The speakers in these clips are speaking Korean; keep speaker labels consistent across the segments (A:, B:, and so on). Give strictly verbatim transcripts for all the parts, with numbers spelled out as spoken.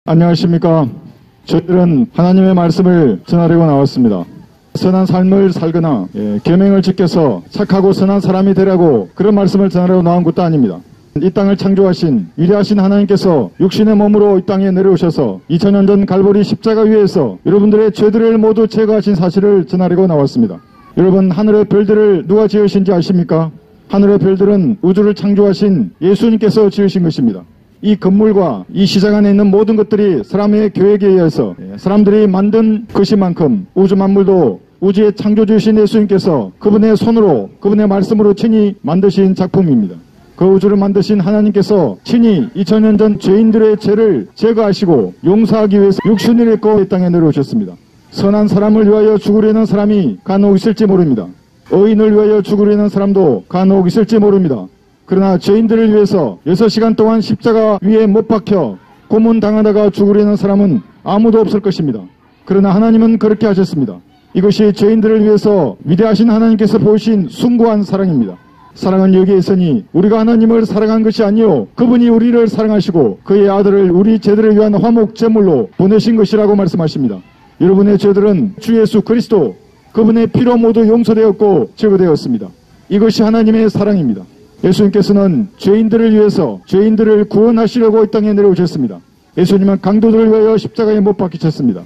A: 안녕하십니까. 저희들은 하나님의 말씀을 전하려고 나왔습니다. 선한 삶을 살거나 예, 계명을 지켜서 착하고 선한 사람이 되라고 그런 말씀을 전하려고 나온 것도 아닙니다. 이 땅을 창조하신 위대하신 하나님께서 육신의 몸으로 이 땅에 내려오셔서 이천 년 전 갈보리 십자가 위에서 여러분들의 죄들을 모두 제거하신 사실을 전하려고 나왔습니다. 여러분, 하늘의 별들을 누가 지으신지 아십니까? 하늘의 별들은 우주를 창조하신 예수님께서 지으신 것입니다. 이 건물과 이 시장 안에 있는 모든 것들이 사람의 계획에 의해서 사람들이 만든 것이만큼 우주 만물도 우주의 창조주이신 예수님께서 그분의 손으로 그분의 말씀으로 친히 만드신 작품입니다. 그 우주를 만드신 하나님께서 친히 이천 년 전 죄인들의 죄를 제거하시고 용서하기 위해서 육신을 입고 이 땅에 내려오셨습니다. 선한 사람을 위하여 죽으려는 사람이 간혹 있을지 모릅니다. 의인을 위하여 죽으려는 사람도 간혹 있을지 모릅니다. 그러나 죄인들을 위해서 여섯 시간 동안 십자가 위에 못 박혀 고문당하다가 죽으려는 사람은 아무도 없을 것입니다. 그러나 하나님은 그렇게 하셨습니다. 이것이 죄인들을 위해서 위대하신 하나님께서 보이신 숭고한 사랑입니다. 사랑은 여기에 있으니 우리가 하나님을 사랑한 것이 아니요 그분이 우리를 사랑하시고 그의 아들을 우리 죄들을 위한 화목 제물로 보내신 것이라고 말씀하십니다. 여러분의 죄들은 주 예수 그리스도 그분의 피로 모두 용서되었고 제거되었습니다. 이것이 하나님의 사랑입니다. 예수님께서는 죄인들을 위해서 죄인들을 구원하시려고 이 땅에 내려오셨습니다. 예수님은 강도들을 위하여 십자가에 못 박히셨습니다.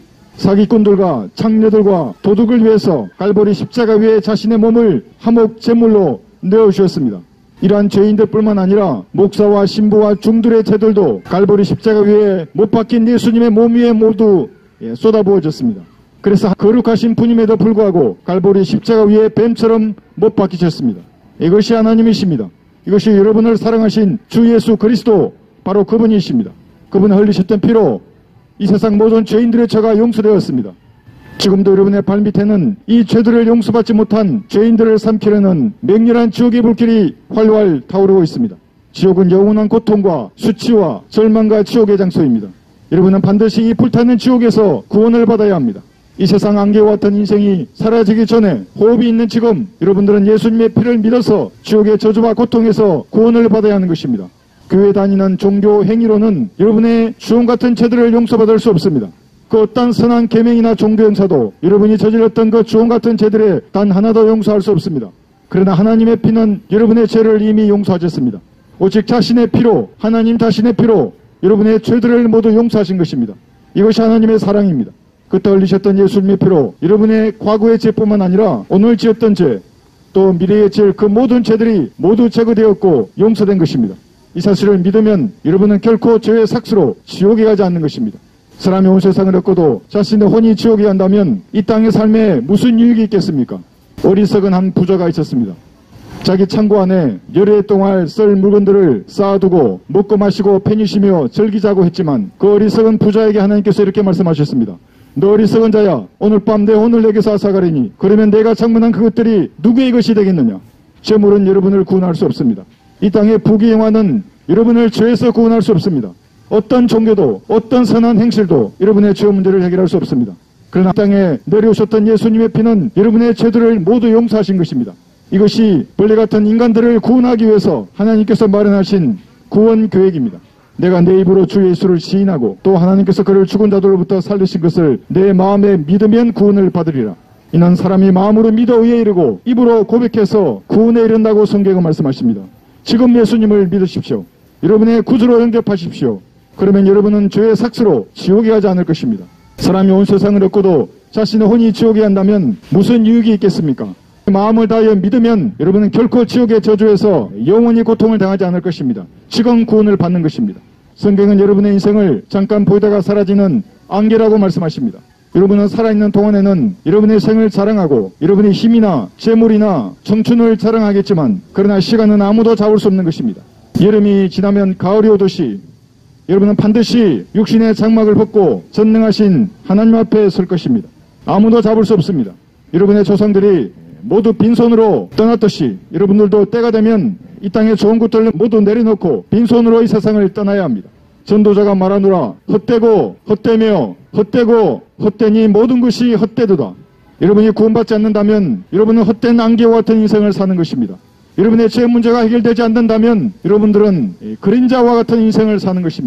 A: 사기꾼들과 창녀들과 도둑을 위해서 갈보리 십자가 위에 자신의 몸을 화목 제물로 내어주셨습니다. 이러한 죄인들뿐만 아니라 목사와 신부와 중들의 죄들도 갈보리 십자가 위에 못 박힌 예수님의 몸 위에 모두 쏟아부어졌습니다. 그래서 거룩하신 분임에도 불구하고 갈보리 십자가 위에 뱀처럼 못 박히셨습니다. 이것이 하나님이십니다. 이것이 여러분을 사랑하신 주 예수 그리스도 바로 그분이십니다. 그분이 흘리셨던 피로 이 세상 모든 죄인들의 죄가 용서되었습니다. 지금도 여러분의 발밑에는 이 죄들을 용서받지 못한 죄인들을 삼키려는 맹렬한 지옥의 불길이 활활 타오르고 있습니다. 지옥은 영원한 고통과 수치와 절망과 지옥의 장소입니다. 여러분은 반드시 이 불타는 지옥에서 구원을 받아야 합니다. 이 세상 안개와 같은 인생이 사라지기 전에 호흡이 있는 지금 여러분들은 예수님의 피를 믿어서 지옥의 저주와 고통에서 구원을 받아야 하는 것입니다. 교회 다니는 종교 행위로는 여러분의 주홍 같은 죄들을 용서받을 수 없습니다. 그 어떤 선한 계명이나 종교 행사도 여러분이 저질렀던 그 주홍 같은 죄들에 단 하나도 용서할 수 없습니다. 그러나 하나님의 피는 여러분의 죄를 이미 용서하셨습니다. 오직 자신의 피로, 하나님 자신의 피로 여러분의 죄들을 모두 용서하신 것입니다. 이것이 하나님의 사랑입니다. 그때 흘리셨던 예수님의 피로 여러분의 과거의 죄뿐만 아니라 오늘 지었던 죄, 또 미래의 죄, 그 모든 죄들이 모두 제거되었고 용서된 것입니다. 이 사실을 믿으면 여러분은 결코 죄의 삭스로 지옥에 가지 않는 것입니다. 사람이 온 세상을 얻고도 자신의 혼이 지옥에 간다면 이 땅의 삶에 무슨 유익이 있겠습니까? 어리석은 한 부자가 있었습니다. 자기 창고 안에 여러 해 동안 쓸 물건들을 쌓아두고 먹고 마시고 편히 즐기자고 했지만 그 어리석은 부자에게 하나님께서 이렇게 말씀하셨습니다. 너 어리석은 자야, 오늘 밤 내 혼을 내게서 앗아가리니 그러면 내가 장문한 그것들이 누구의 것이 되겠느냐? 재물은 여러분을 구원할 수 없습니다. 이 땅의 부귀영화는 여러분을 죄에서 구원할 수 없습니다. 어떤 종교도 어떤 선한 행실도 여러분의 죄 문제를 해결할 수 없습니다. 그러나 땅에 내려오셨던 예수님의 피는 여러분의 죄들을 모두 용서하신 것입니다. 이것이 벌레 같은 인간들을 구원하기 위해서 하나님께서 마련하신 구원 계획입니다. 내가 내 입으로 주 예수를 시인하고 또 하나님께서 그를 죽은 자들로부터 살리신 것을 내 마음에 믿으면 구원을 받으리라. 이는 사람이 마음으로 믿어 의에 이르고 입으로 고백해서 구원에 이른다고 성경은 말씀하십니다. 지금 예수님을 믿으십시오. 여러분의 구주로 영접하십시오. 그러면 여러분은 죄의 삭스로 지옥에 가지 않을 것입니다. 사람이 온 세상을 얻고도 자신의 혼이 지옥에 간다면 무슨 유익이 있겠습니까? 마음을 다하여 믿으면 여러분은 결코 지옥의 저주에서 영원히 고통을 당하지 않을 것입니다. 지금 구원을 받는 것입니다. 성경은 여러분의 인생을 잠깐 보이다가 사라지는 안개라고 말씀하십니다. 여러분은 살아있는 동안에는 여러분의 생을 자랑하고 여러분의 힘이나 재물이나 청춘을 자랑하겠지만 그러나 시간은 아무도 잡을 수 없는 것입니다. 여름이 지나면 가을이 오듯이 여러분은 반드시 육신의 장막을 벗고 전능하신 하나님 앞에 설 것입니다. 아무도 잡을 수 없습니다. 여러분의 조상들이 모두 빈손으로 떠났듯이 여러분들도 때가 되면 이 땅의 좋은 것들을 모두 내려놓고 빈손으로 이 세상을 떠나야 합니다. 전도자가 말하노라 헛되고 헛되며 헛되고 헛되니 모든 것이 헛되도다. 여러분이 구원받지 않는다면 여러분은 헛된 안개와 같은 인생을 사는 것입니다. 여러분의 죄 문제가 해결되지 않는다면 여러분들은 그림자와 같은 인생을 사는 것입니다.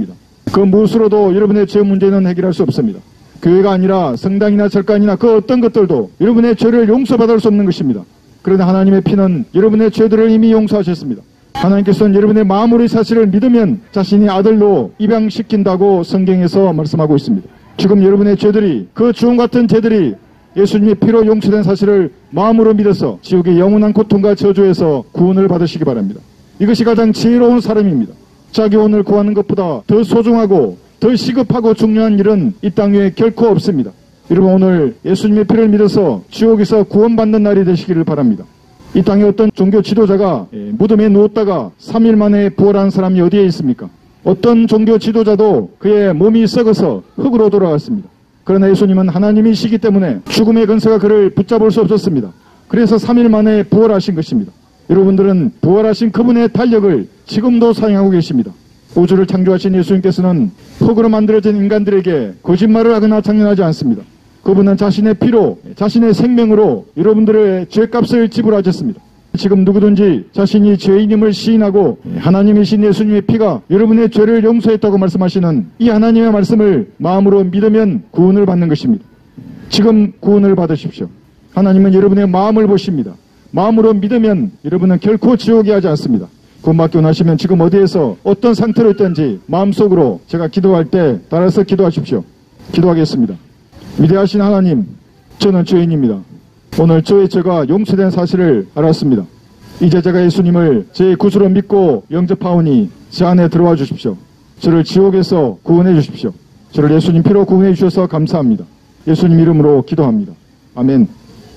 A: 그 무엇으로도 여러분의 죄 문제는 해결할 수 없습니다. 교회가 아니라 성당이나 절간이나 그 어떤 것들도 여러분의 죄를 용서받을 수 없는 것입니다. 그러나 하나님의 피는 여러분의 죄들을 이미 용서하셨습니다. 하나님께서는 여러분의 마음으로의 사실을 믿으면 자신이 아들로 입양시킨다고 성경에서 말씀하고 있습니다. 지금 여러분의 죄들이, 그 주홍 같은 죄들이 예수님의 피로 용서된 사실을 마음으로 믿어서 지옥의 영원한 고통과 저주에서 구원을 받으시기 바랍니다. 이것이 가장 지혜로운 사람입니다. 자기 혼을 구하는 것보다 더 소중하고 더 시급하고 중요한 일은 이 땅 위에 결코 없습니다. 여러분, 오늘 예수님의 피를 믿어서 지옥에서 구원받는 날이 되시기를 바랍니다. 이 땅에 어떤 종교 지도자가 무덤에 누웠다가 삼 일 만에 부활한 사람이 어디에 있습니까? 어떤 종교 지도자도 그의 몸이 썩어서 흙으로 돌아갔습니다. 그러나 예수님은 하나님이시기 때문에 죽음의 근세가 그를 붙잡을 수 없었습니다. 그래서 삼 일 만에 부활하신 것입니다. 여러분들은 부활하신 그분의 탄력을 지금도 사용하고 계십니다. 우주를 창조하신 예수님께서는 흙으로 만들어진 인간들에게 거짓말을 하거나 장난하지 않습니다. 그분은 자신의 피로, 자신의 생명으로 여러분들의 죄값을 지불하셨습니다. 지금 누구든지 자신이 죄인임을 시인하고 하나님이신 예수님의 피가 여러분의 죄를 용서했다고 말씀하시는 이 하나님의 말씀을 마음으로 믿으면 구원을 받는 것입니다. 지금 구원을 받으십시오. 하나님은 여러분의 마음을 보십니다. 마음으로 믿으면 여러분은 결코 지옥에 하지 않습니다. 구원받고 나시면 지금 어디에서 어떤 상태로 있든지 마음속으로 제가 기도할 때 따라서 기도하십시오. 기도하겠습니다. 위대하신 하나님, 저는 죄인입니다. 오늘 저의 죄가 용서된 사실을 알았습니다. 이제 제가 예수님을 제 구주로 믿고 영접하오니 제 안에 들어와 주십시오. 저를 지옥에서 구원해 주십시오. 저를 예수님 피로 구원해 주셔서 감사합니다. 예수님 이름으로 기도합니다. 아멘.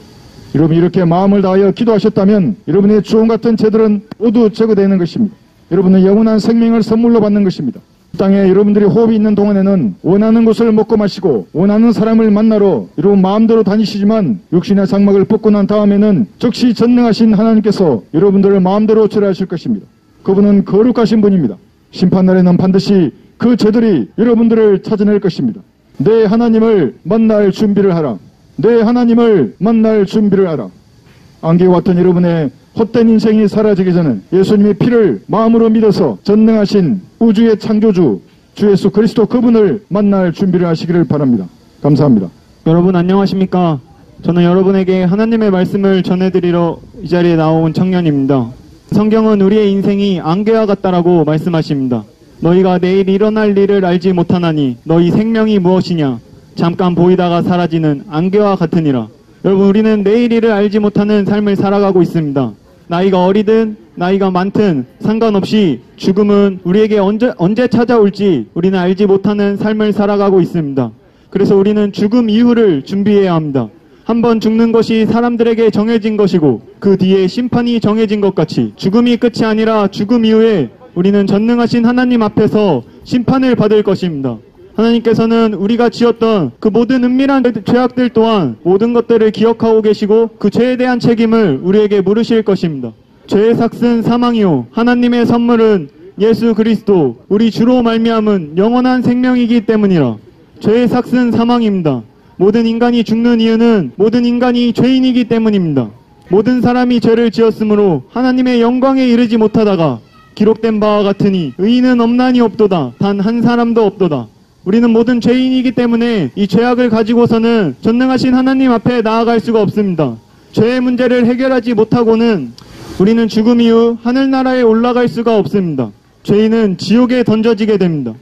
A: 여러분, 이렇게 마음을 다하여 기도하셨다면 여러분의 주홍 같은 죄들은 모두 제거되는 것입니다. 여러분은 영원한 생명을 선물로 받는 것입니다. 땅에 여러분들이 호흡이 있는 동안에는 원하는 것을 먹고 마시고 원하는 사람을 만나러 여러분 마음대로 다니시지만 육신의 장막을 벗고 난 다음에는 즉시 전능하신 하나님께서 여러분들을 마음대로 처리하실 것입니다. 그분은 거룩하신 분입니다. 심판날에는 반드시 그 죄들이 여러분들을 찾아낼 것입니다. 내 하나님을 만날 준비를 하라. 내 하나님을 만날 준비를 하라. 안개와 같은 여러분의 헛된 인생이 사라지기 전에 예수님의 피를 마음으로 믿어서 전능하신 우주의 창조주 주 예수 그리스도 그분을 만날 준비를 하시기를 바랍니다. 감사합니다.
B: 여러분 안녕하십니까? 저는 여러분에게 하나님의 말씀을 전해드리러 이 자리에 나온 청년입니다. 성경은 우리의 인생이 안개와 같다라고 말씀하십니다. 너희가 내일 일어날 일을 알지 못하나니 너희 생명이 무엇이냐? 잠깐 보이다가 사라지는 안개와 같으니라. 여러분, 우리는 내일 일을 알지 못하는 삶을 살아가고 있습니다. 나이가 어리든 나이가 많든 상관없이 죽음은 우리에게 언제, 언제 찾아올지 우리는 알지 못하는 삶을 살아가고 있습니다. 그래서 우리는 죽음 이후를 준비해야 합니다. 한번 죽는 것이 사람들에게 정해진 것이고 그 뒤에 심판이 정해진 것 같이 죽음이 끝이 아니라 죽음 이후에 우리는 전능하신 하나님 앞에서 심판을 받을 것입니다. 하나님께서는 우리가 지었던 그 모든 은밀한 죄악들 또한 모든 것들을 기억하고 계시고 그 죄에 대한 책임을 우리에게 물으실 것입니다. 죄의 삭은 사망이요 하나님의 선물은 예수 그리스도 우리 주로 말미암은 영원한 생명이기 때문이라. 죄의 삭은 사망입니다. 모든 인간이 죽는 이유는 모든 인간이 죄인이기 때문입니다. 모든 사람이 죄를 지었으므로 하나님의 영광에 이르지 못하다가 기록된 바와 같으니 의인은 없나니 없도다 단 한 사람도 없도다. 우리는 모든 죄인이기 때문에 이 죄악을 가지고서는 전능하신 하나님 앞에 나아갈 수가 없습니다. 죄의 문제를 해결하지 못하고는 우리는 죽음 이후 하늘나라에 올라갈 수가 없습니다. 죄인은 지옥에 던져지게 됩니다.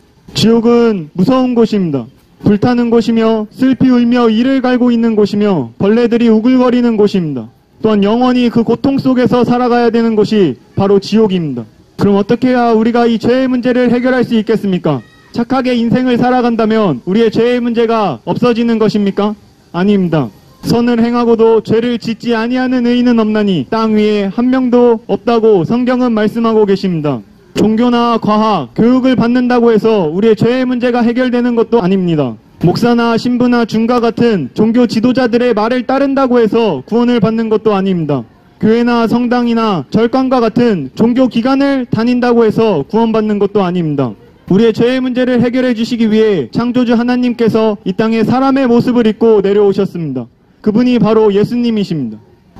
B: 지옥은 무서운 곳입니다. 불타는 곳이며 슬피 울며 이를 갈고 있는 곳이며 벌레들이 우글거리는 곳입니다. 또한 영원히 그 고통 속에서 살아가야 되는 곳이 바로 지옥입니다. 그럼 어떻게 해야 우리가 이 죄의 문제를 해결할 수 있겠습니까? 착하게 인생을 살아간다면 우리의 죄의 문제가 없어지는 것입니까? 아닙니다. 선을 행하고도 죄를 짓지 아니하는 의인은 없나니 땅 위에 한 명도 없다고 성경은 말씀하고 계십니다. 종교나 과학, 교육을 받는다고 해서 우리의 죄의 문제가 해결되는 것도 아닙니다. 목사나 신부나 중과 같은 종교 지도자들의 말을 따른다고 해서 구원을 받는 것도 아닙니다. 교회나 성당이나 절간과 같은 종교 기관을 다닌다고 해서 구원받는 것도 아닙니다. 우리의 죄의 문제를 해결해 주시기 위해 창조주 하나님께서 이 땅에 사람의 모습을 입고 내려오셨습니다. 그분이 바로 예수님이십니다.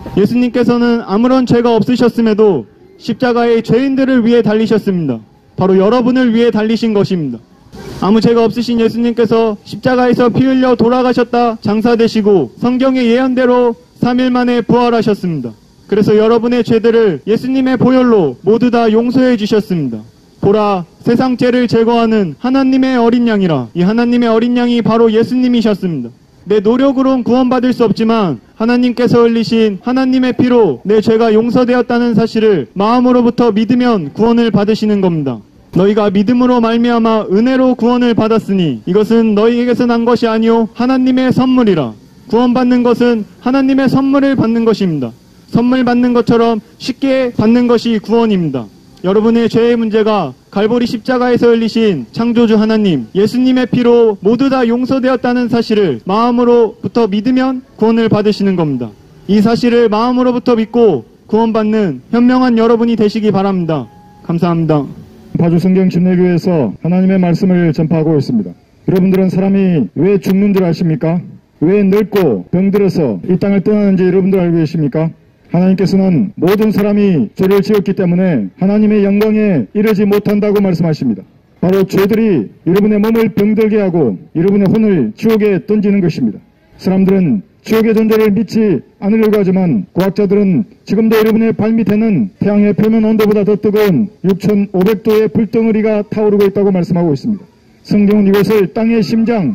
B: 예수님께서는 아무런 죄가 없으셨음에도 십자가의 죄인들을 위해 달리셨습니다. 바로 여러분을 위해 달리신 것입니다. 아무 죄가 없으신 예수님께서 십자가에서 피 흘려 돌아가셨다 장사되시고 성경의 예언대로 삼 일 만에 부활하셨습니다. 그래서 여러분의 죄들을 예수님의 보혈로 모두 다 용서해 주셨습니다. 보라, 세상 죄를 제거하는 하나님의 어린 양이라. 이 하나님의 어린 양이 바로 예수님이셨습니다. 내 노력으로는 구원받을 수 없지만 하나님께서 흘리신 하나님의 피로 내 죄가 용서되었다는 사실을 마음으로부터 믿으면 구원을 받으시는 겁니다. 너희가 믿음으로 말미암아 은혜로 구원을 받았으니 이것은 너희에게서 난 것이 아니요 하나님의 선물이라. 구원받는 것은 하나님의 선물을 받는 것입니다. 선물 받는 것처럼 쉽게 받는 것이 구원입니다. 여러분의 죄의 문제가 갈보리 십자가에서 흘리신 창조주 하나님 예수님의 피로 모두 다 용서되었다는 사실을 마음으로부터 믿으면 구원을 받으시는 겁니다. 이 사실을 마음으로부터 믿고 구원받는 현명한 여러분이 되시기 바랍니다. 감사합니다.
A: 파주성경 침례교회에서 하나님의 말씀을 전파하고 있습니다. 여러분들은 사람이 왜 죽는 줄 아십니까? 왜 늙고 병들어서 이 땅을 떠나는지 여러분들 알고 계십니까? 하나님께서는 모든 사람이 죄를 지었기 때문에 하나님의 영광에 이르지 못한다고 말씀하십니다. 바로 죄들이 여러분의 몸을 병들게 하고 여러분의 혼을 지옥에 던지는 것입니다. 사람들은 지옥의 존재를 믿지 않으려고 하지만 과학자들은 지금도 여러분의 발밑에는 태양의 표면 온도보다 더 뜨거운 육천오백 도의 불덩어리가 타오르고 있다고 말씀하고 있습니다. 성경은 이것을 땅의 심장,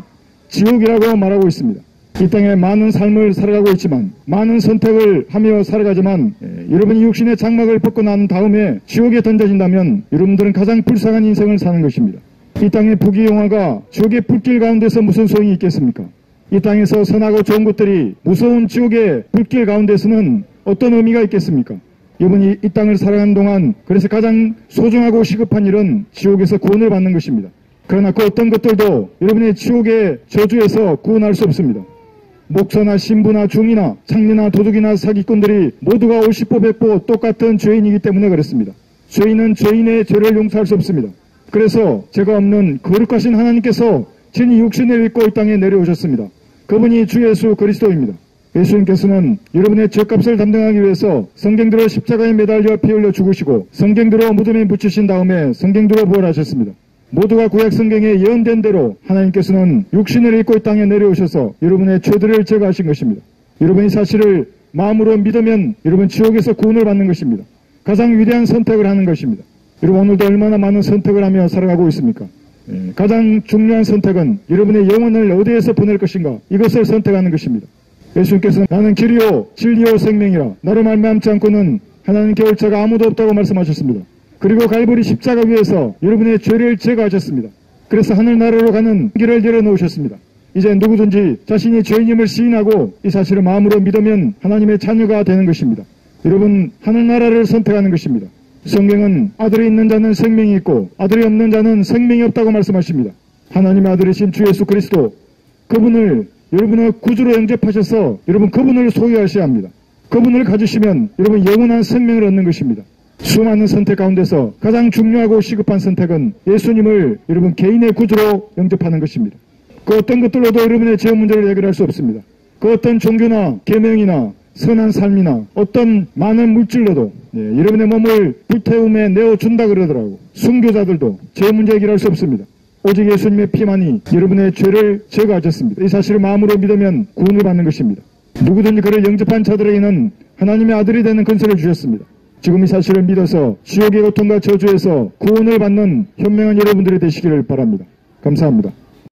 A: 지옥이라고 말하고 있습니다. 이 땅에 많은 삶을 살아가고 있지만 많은 선택을 하며 살아가지만 예, 여러분이 육신의 장막을 벗고 난 다음에 지옥에 던져진다면 여러분들은 가장 불쌍한 인생을 사는 것입니다. 이 땅의 부귀영화가 지옥의 불길 가운데서 무슨 소용이 있겠습니까? 이 땅에서 선하고 좋은 것들이 무서운 지옥의 불길 가운데서는 어떤 의미가 있겠습니까? 여러분이 이 땅을 살아가는 동안 그래서 가장 소중하고 시급한 일은 지옥에서 구원을 받는 것입니다. 그러나 그 어떤 것들도 여러분의 지옥의 저주에서 구원할 수 없습니다. 목사나 신부나 중이나 창리나 도둑이나 사기꾼들이 모두가 오십보 백보 똑같은 죄인이기 때문에 그렇습니다. 죄인은 죄인의 죄를 용서할 수 없습니다. 그래서 죄가 없는 거룩하신 하나님께서 친히 육신을 입고 이 땅에 내려오셨습니다. 그분이 주 예수 그리스도입니다. 예수님께서는 여러분의 죄값을 담당하기 위해서 성경대로 십자가에 매달려 피 흘려 죽으시고 성경대로 무덤에 묻히신 다음에 성경대로 부활하셨습니다. 모두가 구약 성경에 예언된 대로 하나님께서는 육신을 입고 이 땅에 내려오셔서 여러분의 죄들을 제거하신 것입니다. 여러분이 사실을 마음으로 믿으면 여러분 지옥에서 구원을 받는 것입니다. 가장 위대한 선택을 하는 것입니다. 여러분 오늘도 얼마나 많은 선택을 하며 살아가고 있습니까? 예, 가장 중요한 선택은 여러분의 영혼을 어디에서 보낼 것인가 이것을 선택하는 것입니다. 예수님께서는 나는 길이요 진리요 생명이라 나로 말미암지 않고는 하나님께 올 자가 아무도 없다고 말씀하셨습니다. 그리고 갈보리 십자가 위에서 여러분의 죄를 제거하셨습니다. 그래서 하늘나라로 가는 길을 열어놓으셨습니다. 이제 누구든지 자신이 죄인임을 시인하고 이 사실을 마음으로 믿으면 하나님의 자녀가 되는 것입니다. 여러분 하늘나라를 선택하는 것입니다. 성경은 아들이 있는 자는 생명이 있고 아들이 없는 자는 생명이 없다고 말씀하십니다. 하나님의 아들이신 주 예수 그리스도 그분을 여러분의 구주로 영접하셔서 여러분 그분을 소유하셔야 합니다. 그분을 가지시면 여러분 영원한 생명을 얻는 것입니다. 수많은 선택 가운데서 가장 중요하고 시급한 선택은 예수님을 여러분 개인의 구주로 영접하는 것입니다. 그 어떤 것들로도 여러분의 죄 문제를 해결할 수 없습니다. 그 어떤 종교나 계명이나 선한 삶이나 어떤 많은 물질로도 예, 여러분의 몸을 불태움에 내어준다 그러더라고. 순교자들도 죄 문제 해결할 수 없습니다. 오직 예수님의 피만이 여러분의 죄를 제거하셨습니다. 이 사실을 마음으로 믿으면 구원을 받는 것입니다. 누구든지 그를 영접한 자들에게는 하나님의 아들이 되는 근세를 주셨습니다. 지금 이 사실을 믿어서 지옥의 고통과 저주에서 구원을 받는 현명한 여러분들이 되시기를 바랍니다. 감사합니다.